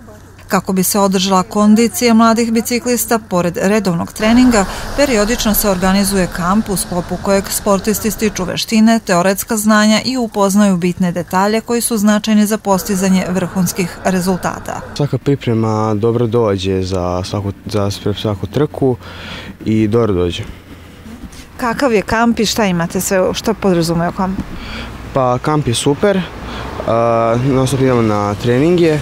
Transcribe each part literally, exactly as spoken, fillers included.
Kako bi se održala kondicija mladih biciklista, pored redovnog treninga, periodično se organizuje kamp u sklopu kojeg sportisti stiču veštine, teoretska znanja i upoznaju bitne detalje koji su značajni za postizanje vrhunskih rezultata. Svaka priprema dobro dođe za svaku, za svaku trku i dobro dođe. Kakav je kamp i šta imate sve, što podrazumeva kamp? Pa kamp je super, non-stop idemo na treninge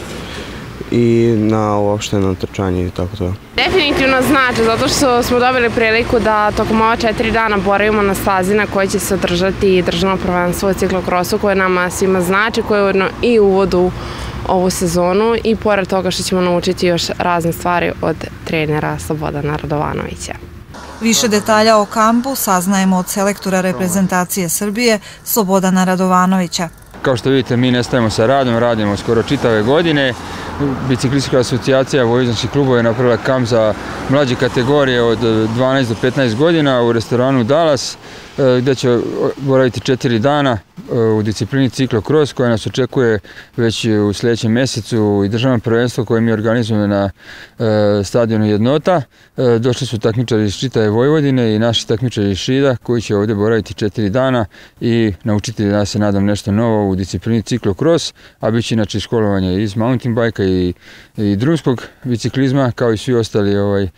i na uopšteno trčanje i tako to. Definitivno znači, zato što smo dobili priliku da tokom ova četiri dana boravimo na stazi na kojoj će se održati državno prvenstvo u ciklokrosu koje nama svima znači, koje je ujedno i uvod u ovu sezonu i pored toga što ćemo naučiti još razne stvari od trenera Slobodana Radovanovića. Više detalja o kampu saznajemo od selektora reprezentacije Srbije Slobodana Radovanovića. Kao što vidite, mi ne stajemo sa radom, radimo skoro čitave godine. Biciklistička asocijacija vojvođanskih klubova je napravila kamp za mlađe kategorije od dvanaest do petnaest godina u restoranu Dallas, gdje će boraviti četiri dana u disciplini ciklokros koja nas očekuje već u sljedećem mjesecu i državno prvenstvo koje mi organizujemo na stadionu Jednota. Došli su takmičari iz čitave Vojvodine i naši takmičari iz Šida koji će ovdje boraviti četiri dana i naučiti, ja se nadam, nešto novo u disciplini ciklokros, a bit će inače školovanje iz mountain bajka i, i drumskog biciklizma kao i svi ostali ovaj,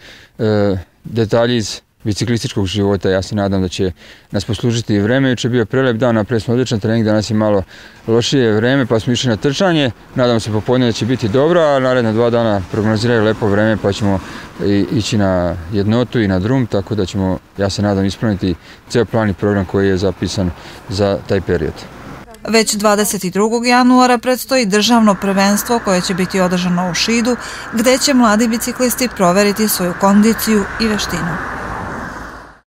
detalji iz biciklističkog života. Ja se nadam da će nas poslužiti i vreme. Juče je bio prelep dan, napravili smo odličan trening, danas je malo lošije vreme pa smo išli na trčanje. Nadam se popodne da će biti dobro, a naredna dva dana prognoziraju lepo vreme pa ćemo ići na Jednotu i na drum, tako da ćemo, ja se nadam, ispuniti ceo plan i program koji je zapisan za taj period. Već dvadeset drugog januara predstoji državno prvenstvo koje će biti održano u Šidu, gde će mladi biciklisti proveriti svoju kondiciju i veštinu.